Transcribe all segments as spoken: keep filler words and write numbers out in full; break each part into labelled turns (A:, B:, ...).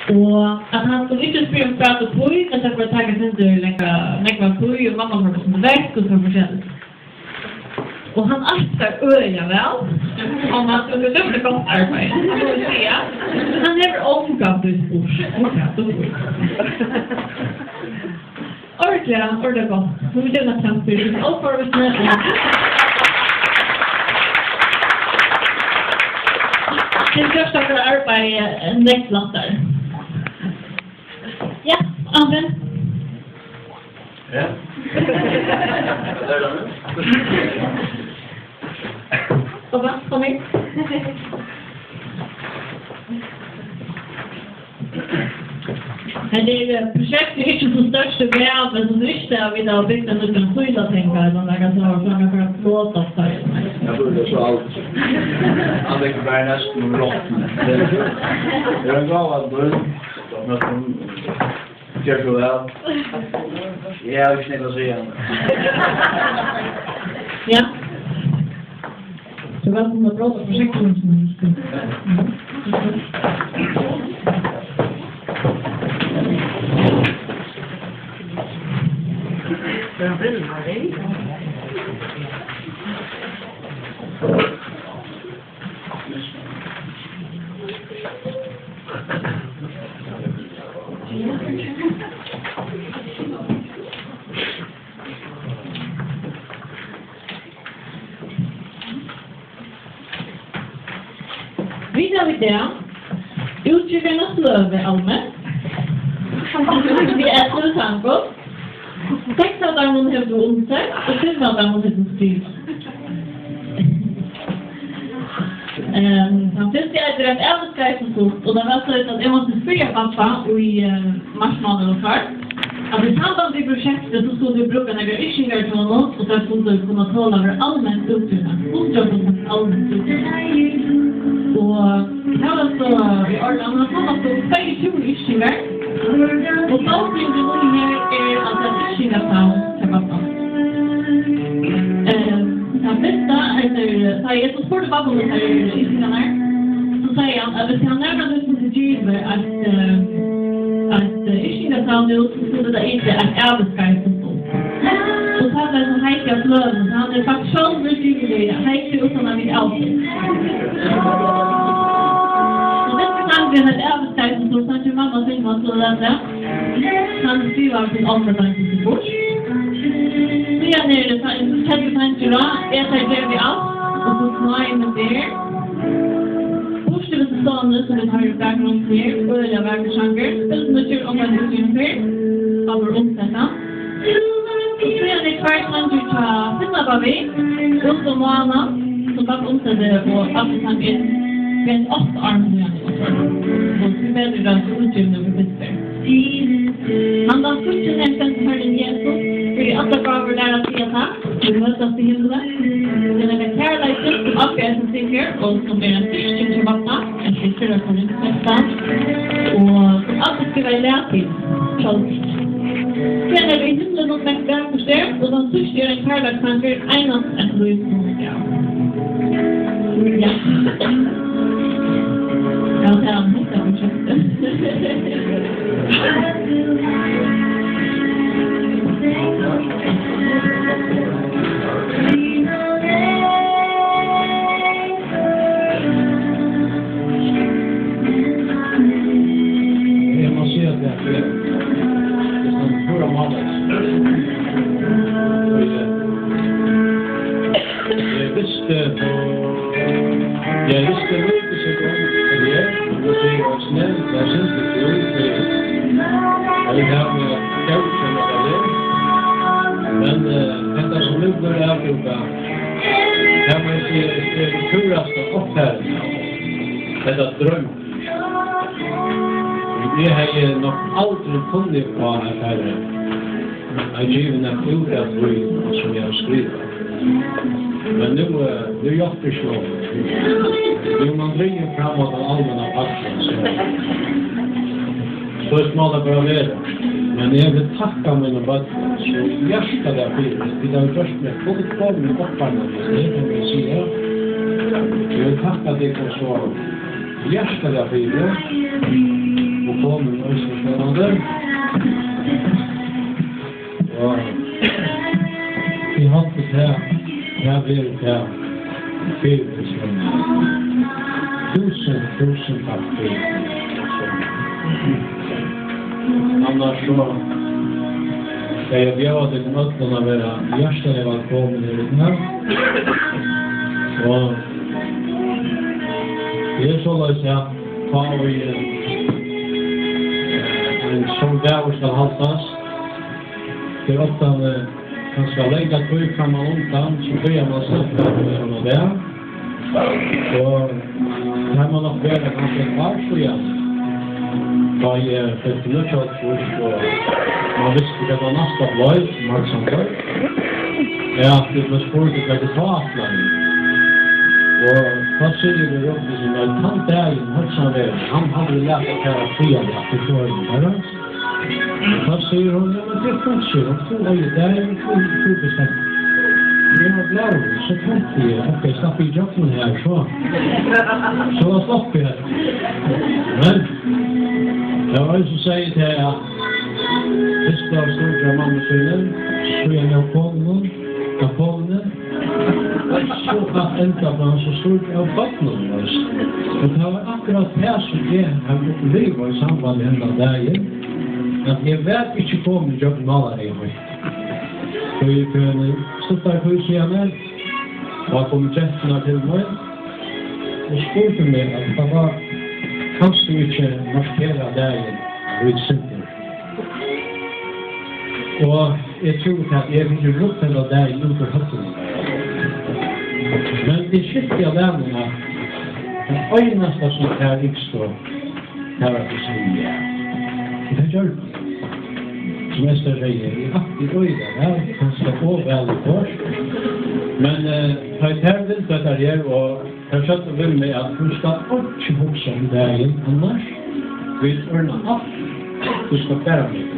A: Och att han skulle inte spela om prata på i, att jag får tagga sin dörr lägga på i och mamma har det som väck och så förtjänst. Och han aktar öliga väl om han skulle dömda gott arbete. Han får säga. Han är omgav du spors. Ordentliga, ordentliga gott. Så vi dömda samtidigt. Och för oss med. Det största för arbete nästlattar. Ja, Amen.
B: Ja.
A: Pappa, kom in. Det är projektet är inte så störst och bra, men som riktigt har vi då byggt en liten skydda tänkare som jag kan svara för att jag låta oss ta det.
B: Jag borde så allt. Han väcker bara nästan och rått. Jag är glad att du gör så väl. Jag har ju snällt att säga.
A: Ja. Så vad kommer att prata projektet som ska.
C: Jag vill ha dig.
A: Vidare vid det, utgivarnas löve allmänt. Vi äter tango. Sex av dem hon hävde ont sig och fem av dem hon hävde skriva. Han finns det ett rätt älskar som stort och det var så att jag måste spela pappa i marsmånaden och kvar. Att i samband med projektet så skulle vi bruka några ishingar till honom och där skulle vi kunna tala över allmänt utrymme. Uppdragen allmänt utrymme. Och här var så i Orland, han har så tjugo ishingar. Och bakgrunden till det här är att det är ishingar till pappa. Den bästa är så jag så spår det pappa om det här ishingarna. Så säger han att vi kan närmare ut till Gilber att att ishingar så skulle det inte att arbetsgrej som stod. Och så hade han hejkat löven, han hade faktiskt själv utgivet hejkat utan att vi alltid. Han hade arbetsgrej som stod, så han mamma sin man så läsa. Han skriver till områden till bort. Sedan är det tredje tankarna, ett är det vi allt, och så snarare med det. Först är det stående som vi tar i bakgrund till, och jag verkar sjanker, utan att göra om man är ungefär, av vår omsätta. Och sedan är kvart man ju ta finna vad vi, runt om månaden, som bara omsätter på absolut med åtta armar och vi väljer den utgivna för bister. Han har fortsatt en femtiofärdig Jesus, för det är åtta gaver där att se tack, vi mötas i himlen. Den är kärleken som alltid är som sikker, och som är en styrking till vattna, en sikker som inte nästan, och som alltid ska vara lärt till, självt. Sen är det i himlen och mäkt där förstärkt, och de styrker en kärlekstanker enast en lys som är gav. Ja. Jag har sedan hittat projektet.
D: Jag måste säga att det är som förra månaden. Jag visste jag visste mycket så gång. Och det var snällt, det är inte kul. Jag vill ha med coachen och det. Men detta som nu börjar avgrupa, kan man se det kuraste uppfärden. Detta dröm. Det här är nog aldrig funnit på affären. Jag är given att uta dröm som jag har skrivit. Men nu, nu är jag förstått. Nu man driver framåt av allmänna platsen så, så är smala bra väder. Men jag vill tacka mina vatten så hjärsta där för vi har först med fullkomlig uppvarmning. Det kan vi säga. Jag vill tacka dig för så hjärsta där för och mikrofonen och så sådana där. Ja. Vi har haft det här. Här blir det här. Fel personer. Tusen, tusen tack för annars så ska jag bjöd till möten av era hjärtliga välkommen i den här. Och det är så att jag har vi en sån där ska hållas. Det är ofta man ska lägga tryck kan man undan så börjar man sätta sådana där. Och när man har börjat ganska klart så igen. Vad är för ett nödvändigt först och man visste det var nästa blöj, Marksander. Ja, det var spåret att lägga ta atlan. Och vad säger vi då? Det var tant där i Marksander. Han hade lärt att köra fria att det var en herre. Vad säger hon? Ja, men det funkar. Och så var ju där i två jag har glad så tänkte jag, okej, slapp i jocken här, så. Så jag slapp jag. Men, jag har ju så säger till att det ska stora mammasönen, så jag har pågått, jag pågått, så att ända bland så stort av vattnen. Och det var akkurat här som jag har upplevt i samband med hända dagen, att jag vet inte kom i jocken malare i mig. Så jag kunde sluta på huset och kom gästerna till mig och spurte mig att det var kanske inte markera dagen vid synten. Och jag tror att jag vill runt hela dagen under hösten. Men det skickade jag lärarna att den enaste som är extra här att säga. Det gör det. Som jag säger, i aktiv öjda, där kanske få väldigt kort. Men jag har tävlat det där jag och jag satt och vill med att du ska inte huxa om dagen annars. Vi ordnar allt. Du ska bära mig.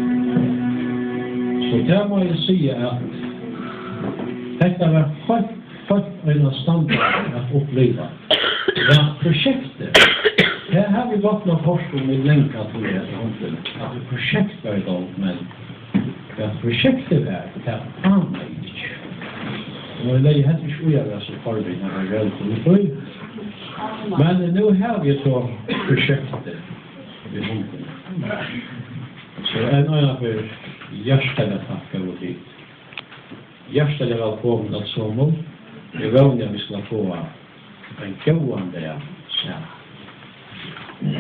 D: Så där må jag säga att detta var helt, helt en standard att uppleva. Ja, projektet. Här har vi gått någon forskning med länkar till det. Att det projekt var idag, men det projektet är det här använt. Och det är helt inte oerhört så förberedande när det gäller till det. Men nu har vi så projektet vid hunden. Så en annan för hjärtliga tackar och dit. Hjärtliga välkommen att så mål. Det är vanligt att vi ska få en gående ja.